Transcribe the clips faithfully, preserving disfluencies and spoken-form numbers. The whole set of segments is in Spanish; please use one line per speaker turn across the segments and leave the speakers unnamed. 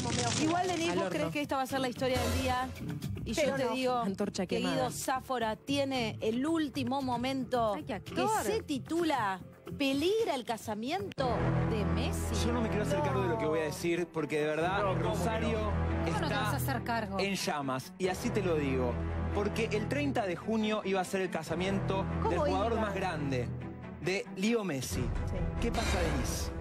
estamos medio
Igual, Denis, ¿vos crees que esta va a ser la historia del día? Y
Pero
yo te
no.
digo,
Antorcha
querido
quemada.
Sáfora, tiene el último momento
Hay que
que
actuar.
se titula ¿Peligra el casamiento de Messi?
Yo no me quiero hacer cargo de lo que voy a decir, porque de verdad Rosario
¿Cómo no te vas a
está
hacer cargo?
en llamas. Y así te lo digo. Porque el treinta de junio iba a ser el casamiento del
¿Cómo
jugador
iba?
más grande, de Leo Messi.
Sí.
¿Qué pasa, Denis?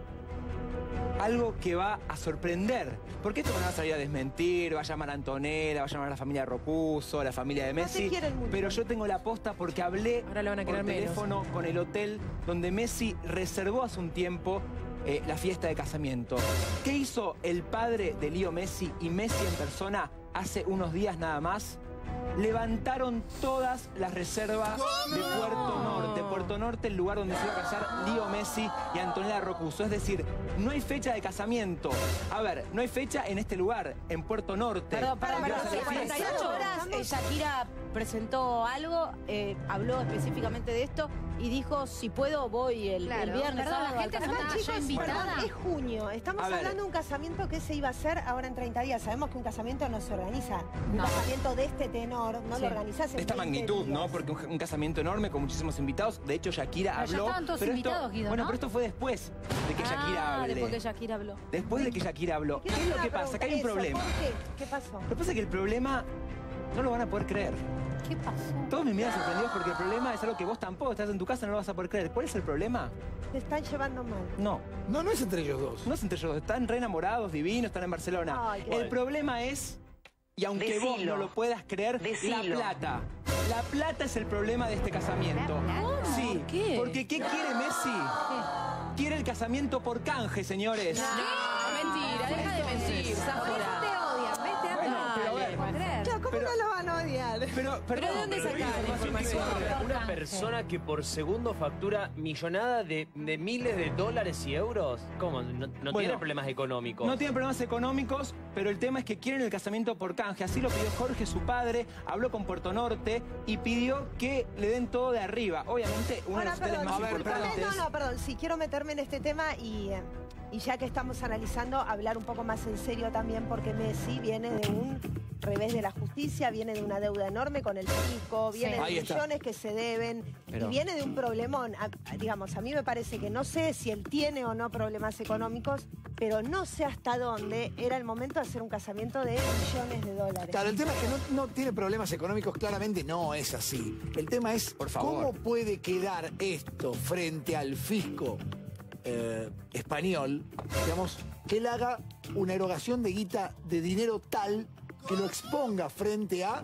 Algo que va a sorprender. Porque esto me va a salir a desmentir, va a llamar a Antonella, va a llamar a la familia Rocuso, a la familia de
No te
Messi.
quieren mucho.
Pero yo tengo la posta porque hablé
Ahora le van a
por
querer menos.
teléfono con el hotel donde Messi reservó hace un tiempo eh, la fiesta de casamiento. ¿Qué hizo el padre de Leo Messi y Messi en persona hace unos días nada más? Levantaron todas las reservas de Puerto Norte. Puerto Norte, el lugar donde se iba a casar Leo Messi y Antonella Rocuso. Es decir, no hay fecha de casamiento. A ver, no hay fecha en este lugar, en Puerto Norte.
Perdón, perdón,
Iba a
perdón.
ser la
Hace
fiesta.
cuarenta y ocho horas eh, Shakira presentó algo, eh, habló específicamente de esto y dijo, si puedo, voy el,
Claro.
el viernes.
Perdón, la
sábado,
gente
al
no
casamiento.
estaba ya invitada.
Perdón, es junio. Estamos
A ver.
hablando de un casamiento que se iba a hacer ahora en treinta días. Sabemos que un casamiento no se organiza. Un
No.
casamiento de este tenor no
Sí.
lo organizás en
De esta
veinte
magnitud, ¿no?
días.
Porque un, un casamiento enorme con muchísimos invitados. De hecho, Shakira
Pero ya
habló.
estaban todos
pero
invitados,
esto,
Guido,
Bueno,
¿no?
pero esto fue después de que Shakira
Ah,
hable.
después que Shakira habló.
Después de que Shakira habló. ¿Qué es lo
Una
que pasa? Que hay un
pregunta,
problema.
eso, ¿Por qué? ¿Qué pasó?
Lo que pasa es que el problema no lo van a poder creer.
¿Qué pasó?
Todos me miran sorprendidos porque el problema es algo que vos tampoco estás en tu casa, no lo vas a poder creer. ¿Cuál es el problema?
Te están llevando mal.
No,
No, no es entre ellos dos.
no es entre ellos. Están re enamorados, divinos, están en Barcelona.
Ay, qué
el problema es, y aunque vos no lo puedas creer, la plata. La plata es el problema de este casamiento. Sí,
¿Por qué?
porque ¿qué quiere Messi? Quiere el casamiento por canje, señores.
No, mentira, deja de mentir, Sáfora.
Te odian, ¿ves? Te
Bueno,
odian.
pero a ver,
¿Puedo creer? Claro, ¿cómo
pero-
no lo van a odiar?
Pero,
¿Pero de dónde sacás la información?
Una persona que por segundo factura millonada de, de miles de dólares y euros. ¿Cómo? No, no
Bueno,
tiene problemas económicos.
No tienen problemas económicos, pero el tema es que quieren el casamiento por canje. Así lo pidió Jorge, su padre, habló con Puerto Norte y pidió que le den todo de arriba. Obviamente, uno de
Ahora,
los hoteles
perdón,
más
a ver,
importantes.
No, no, perdón, sí, quiero meterme en este tema y, eh, y ya que estamos analizando, hablar un poco más en serio también, porque Messi viene de un revés de la justicia, viene de una deuda enorme con el fisco, viene
Ahí
de
está.
millones que se deben,
Pero-
y viene de un problemón. A- a- digamos, a mí me parece que no sé si él tiene o no problemas económicos, pero no sé hasta dónde era el momento de hacer un casamiento de millones de dólares.
Claro, el tema es que no, no tiene problemas económicos, claramente no es así. El tema es
Por favor.
cómo puede quedar esto frente al fisco eh, español, digamos, que él haga una erogación de guita de dinero tal que lo exponga frente a...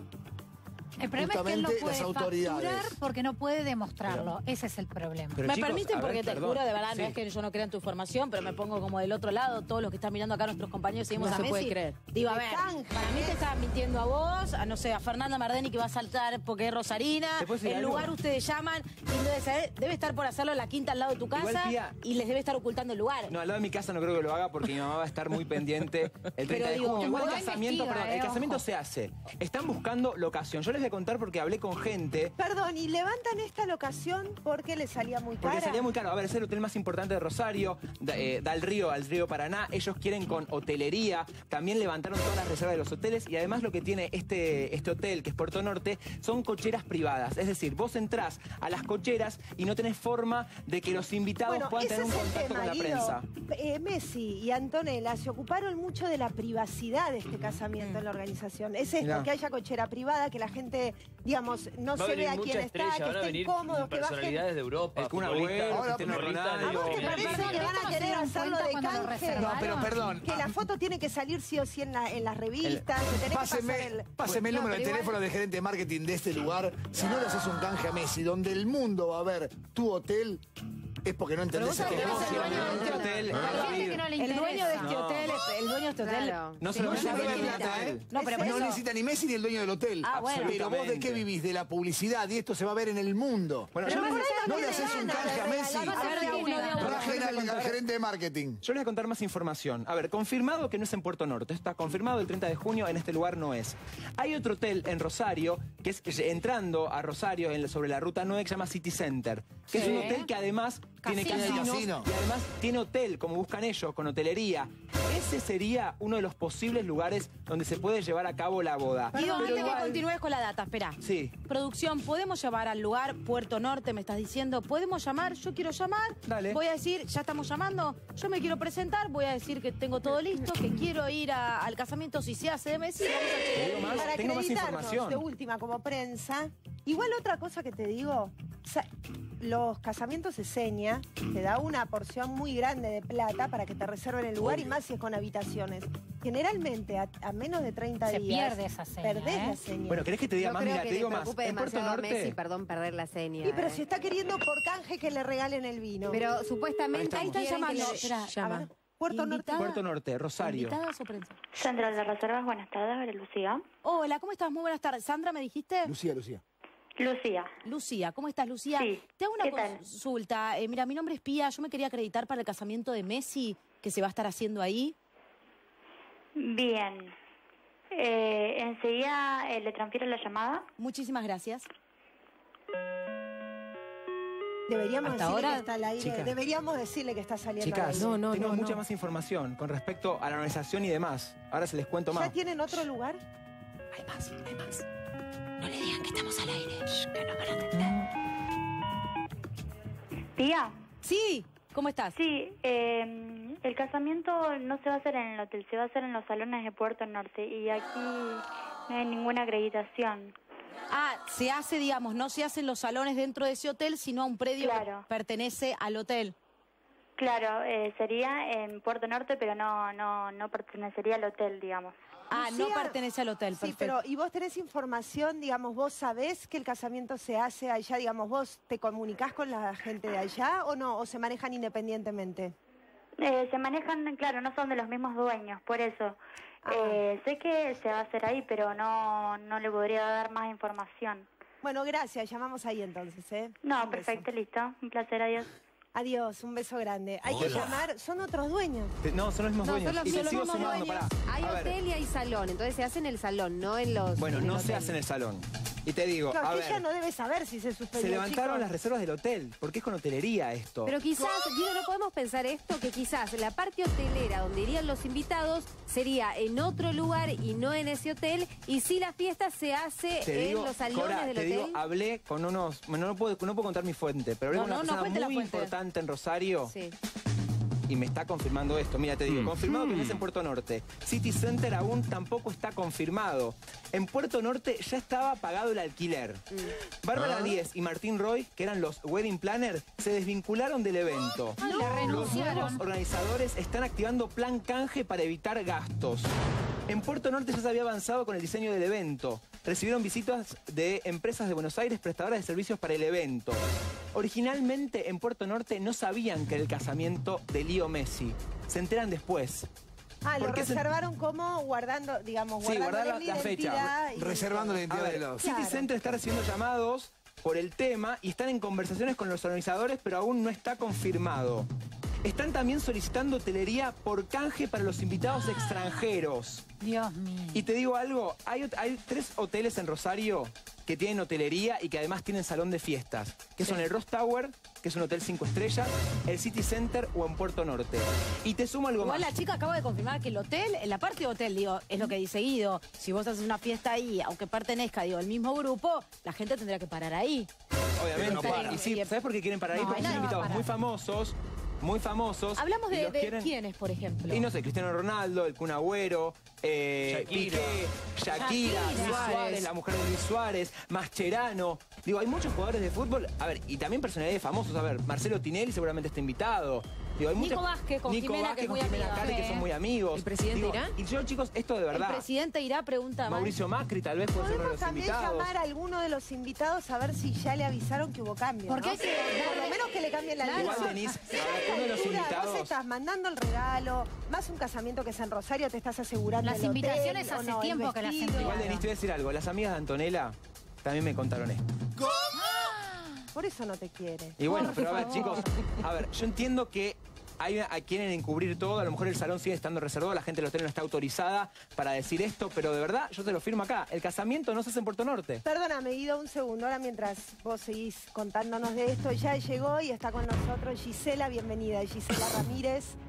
El problema es que él no
Justamente
puede
las autoridades.
facturar porque no puede demostrarlo. Ese es el problema.
Pero,
me
chicos,
permiten
a ver,
porque te
perdón.
juro, de verdad,
Sí.
no es que yo no crea en tu información, pero me pongo como del otro lado, todos los que están mirando acá, nuestros compañeros, seguimos
No
a
se
Messi.
puede creer.
Digo, a
De
ver,
canje.
para mí te estaban mintiendo a vos, a no sé, a Fernanda Mardeni que va a saltar porque es Rosarina.
¿Te puedo decir
El
algo?
lugar ustedes llaman y debe, saber- debe estar por hacerlo en la quinta al lado de tu
Igual,
casa
tía.
y les debe estar ocultando el lugar.
No, al lado de mi casa no creo que lo haga porque mi mamá va a estar muy pendiente el treinta
Pero
de
digo,
junio. Igual el
igual
casamiento,
investiga,
perdón,
eh,
el casamiento
ojo.
se hace. Están buscando locación. Yo les voy a contar porque hablé con gente.
Perdón, y levantan esta locación porque le salía muy cara.
Porque salía muy caro. A ver, es el hotel más importante de Rosario, da, eh, da al río, al río Paraná. Ellos quieren con hotelería. También levantaron todas las reservas de los hoteles. Y además lo que tiene este, este hotel, que es Puerto Norte, son cocheras privadas. Es decir, vos entrás a las cocheras y no tenés forma de que los invitados
Bueno,
puedan
ese
tener un
es el
contacto
tema,
con la
Guido.
prensa.
Eh, Messi y Antonella se ocuparon mucho de la privacidad de este casamiento en la organización. Es esto,
Mirá.
que haya cochera privada, que la gente, digamos, no
Va a
se
venir
vea
mucha
quién
estrella,
está, que
van a
estén
venir
cómodos, que bajen.
personalidades de Europa.
El Kun
futbolistas,
Agüero,
Ahora,
Cristiano
pero-
Ronaldo.
¿A vos te
Messi.
parece que van a
¿Esto
querer
se dieron
hacerlo
cuenta
de
cuando lo
canje?
reservaron?
No, pero perdón.
Que la foto tiene que salir sí o sí en, la- en las revistas, que tenés que
Páseme,
pasar el...
páseme el
No,
número de
pero igual-
teléfono del gerente de marketing de este lugar. Si no le haces un canje a Messi, donde el mundo va a ver tu hotel, es porque no entendés
Pero
el
vos sabés
negocio.
que es el dueño de este
hotel.
Hay gente que no le
El
interesa.
dueño de este
No.
hotel, es- el dueño de este hotel.
Claro.
No
Sí,
se lo
No
van
se
a
ve
ver
plata, ¿eh?
No, pero
Es
No
eso.
necesita ni Messi ni el dueño del hotel.
Ah, bueno.
Pero vos de qué vivís, de la publicidad, y esto se va a ver en el mundo.
Bueno,
Pero
yo
por
les-
ahí
no
tiene
le haces un
ganas de
canje a Messi.
regalar.
A ver, de a uno, de a uno.
Rajen al, al gerente de marketing.
Yo les voy a contar más información. A ver, confirmado que no es en Puerto Norte. Está confirmado el treinta de junio, en este lugar no es. Hay otro hotel en Rosario, que es entrando a Rosario en, sobre la ruta nueve, que se llama City Center. Que
Sí.
es un hotel que además tiene
Casino.
casinos
Casino.
y además tiene hotel, como buscan ellos, con hotelería. ese sería uno de los posibles lugares donde se puede llevar a cabo la boda.
Guido,
Pero
antes que
igual-
continúes con la data, espera.
Sí.
Producción, ¿podemos llamar al lugar Puerto Norte? Me estás diciendo, ¿podemos llamar? Yo quiero llamar.
Dale.
Voy a decir, ya estamos llamando. Yo me quiero presentar, voy a decir que tengo todo listo, que quiero ir a- al casamiento si se hace de Messi. Vamos a
Te digo más,
Para
tengo más
acreditarnos
información.
de última como prensa. Igual otra cosa que te digo, sa- los casamientos se seña, te da una porción muy grande de plata para que te reserven el lugar y más si es con habitaciones. Generalmente a, a menos de treinta
Se
días
pierde esa seña,
perdés
¿eh?
la seña.
Bueno, ¿querés que te diga
No
más?
creo
Mira,
que
te
le
digo más.
preocupe
En Puerto
demasiado a
Norte...
Messi, perdón, perder la seña.
Sí, pero
eh.
si está queriendo por canje que le regalen el vino.
Pero supuestamente
Ahí
Ahí están
quieren que
llamando.
le-
Espera,
llama.
a ver.
Puerto Norte.
Invitada-
Puerto Norte, Rosario.
¿Invitadas o prensa?
Central de Reservas, buenas tardes, hola Lucía.
Hola, ¿cómo estás? Muy buenas tardes. Sandra, ¿me dijiste?
Lucía, Lucía.
Lucía,
Lucía, ¿cómo estás, Lucía?
Sí,
Te hago una
¿qué tal?
consulta. Eh, mira, mi nombre es Pía. Yo me quería acreditar para el casamiento de Messi que se va a estar haciendo ahí.
bien. Eh, enseguida eh, le transfiero la llamada.
Muchísimas gracias.
Deberíamos
Hasta
decirle
ahora,
que está al aire.
chicas.
Deberíamos decirle que está saliendo al
Chicas,
aire.
No, no,
tengo
no,
mucha
no.
más información con respecto a la organización y demás. Ahora se les cuento
¿Ya
más.
tienen otro lugar?
Hay más, hay más. No le digan que estamos al aire. Shh, que no van a entender.
Pía,
Sí, ¿cómo estás?
sí, eh, el casamiento no se va a hacer en el hotel, se va a hacer en los salones de Puerto Norte y aquí no hay ninguna acreditación.
Ah, se hace, digamos, no se hacen los salones dentro de ese hotel, sino a un predio
Claro.
que pertenece al hotel.
Claro, eh, sería en Puerto Norte, pero no, no, no pertenecería al hotel, digamos.
Ah, no
Lucía,
pertenece al hotel,
Sí,
perfecto.
pero ¿y vos tenés información, digamos, vos sabés que el casamiento se hace allá, digamos, vos te comunicás con la gente de allá o no, o se manejan independientemente?
Eh, se manejan, claro, no son de los mismos dueños, por eso.
Ah.
Eh, sé que se va a hacer ahí, pero no, no le podría dar más información.
Bueno, gracias, llamamos ahí entonces, ¿eh?
No,
Un beso.
perfecto, listo. Un placer, adiós.
Adiós, un beso grande. Hay que llamar, son otros dueños.
Te- No, son los mismos
No,
dueños.
son los
y te
mismos
sigo
dueños.
sumando, pará.
Hay
A ver,
hotel y hay salón, entonces se hace en el salón, no en los.
bueno,
en el
no se
hotel.
hace en el salón. Y te digo,
No,
a
que
ver,
ella no debe saber si se suspendió.
se levantaron
chicos.
las reservas del hotel, porque es con hotelería esto.
Pero quizás, Guido, no podemos pensar esto, que quizás la parte hotelera donde irían los invitados sería en otro lugar y no en ese hotel, y si la fiesta se hace
Te
en
digo,
los salones
Cora,
del
te
hotel.
digo, hablé con unos, bueno, no puedo, no puedo contar mi fuente, pero hablé
No,
con una
no, no
persona
cuente la
muy
fuente.
importante en Rosario
Sí.
y me está confirmando esto. Mira, te digo,
Mm.
confirmado que es en Puerto Norte. City Center aún tampoco está confirmado. En Puerto Norte ya estaba pagado el alquiler. Bárbara Díez y Martín Roy, que eran los wedding planners, se desvincularon del evento.
Ay, le
Los
renunciaron.
nuevos organizadores están activando plan canje para evitar gastos. En Puerto Norte ya se había avanzado con el diseño del evento. Recibieron visitas de empresas de Buenos Aires prestadoras de servicios para el evento. Originalmente en Puerto Norte no sabían que era el casamiento de Leo Messi. Se enteran después.
Ah, lo
porque se-
reservaron como guardando, digamos,
Sí,
guardando
guardar la- la fecha.
identidad y-
Reservando la
A
identidad
ver,
de los...
City
Claro.
Center está recibiendo llamados por el tema y están en conversaciones con los organizadores, pero aún no está confirmado. Están también solicitando hotelería por canje para los invitados extranjeros.
Dios mío.
Y te digo algo, hay, ot- hay tres hoteles en Rosario que tienen hotelería y que además tienen salón de fiestas, que son el Ross Tower, que es un hotel cinco estrellas, el City Center o en Puerto Norte. Y te sumo algo
Igual
más.
la chica acaba de confirmar que el hotel, en la parte de hotel, digo, es lo que dice Guido. Si vos haces una fiesta ahí, aunque pertenezca, digo, al mismo grupo, la gente tendrá que parar ahí.
Obviamente.
Pero no para.
Y sí, ¿sabes por qué quieren parar ahí?
No,
Porque
ahí
son
nadie va a
invitados
parar.
muy famosos, muy famosos.
Hablamos
y
de,
los
de
quieren-
quiénes, por ejemplo.
Y no sé, Cristiano Ronaldo, el Kun Agüero, eh,
Shakira.
Piqué, Shakira,
Shakira.
Luis Suárez, la mujer de Luis Suárez, Mascherano. Digo, hay muchos jugadores de fútbol, a ver, y también personalidades famosos. A ver, Marcelo Tinelli seguramente está invitado. Digo, hay
Nico
muchos-
Vázquez con
Nico
Jimena,
Vázquez
que es
con
muy
Jimena
amiga.
Cari, que
Sí.
son muy amigos.
¿El presidente
Digo,
irá?
Y yo, chicos, esto de
El
verdad.
presidente irá, pregunta Mike.
Mauricio Macri tal vez puede ser uno de
Podemos
los
también
invitados.
llamar a alguno de los invitados a ver si ya le avisaron que hubo cambio.
Porque
¿no?
hay que
Por lo
darle-
menos que le cambien la
Claro.
luz.
Igual, Denise,
Ya
a ver,
a esta
uno de los
altura,
invitados-
Vos estás mandando el regalo, más un casamiento que es en Rosario, te estás asegurando
Las
el hotel,
invitaciones
o
hace
no, el
tiempo que las
vestido.
enviaron.
Igual, Denise, te voy a decir algo. Las amigas de Antonella también me contaron esto.
Por eso no te quiere.
Y bueno,
Por
pero a ver,
favor.
chicos, a ver, yo entiendo que hay, a- quieren encubrir todo, a lo mejor el salón sigue estando reservado, la gente del hotel no está autorizada para decir esto, pero de verdad, yo te lo firmo acá, el casamiento no se hace en Puerto Norte.
Perdóname, Guido, un segundo. Ahora mientras vos seguís contándonos de esto, ya llegó y está con nosotros Gisela. Bienvenida, Gisela Ramírez.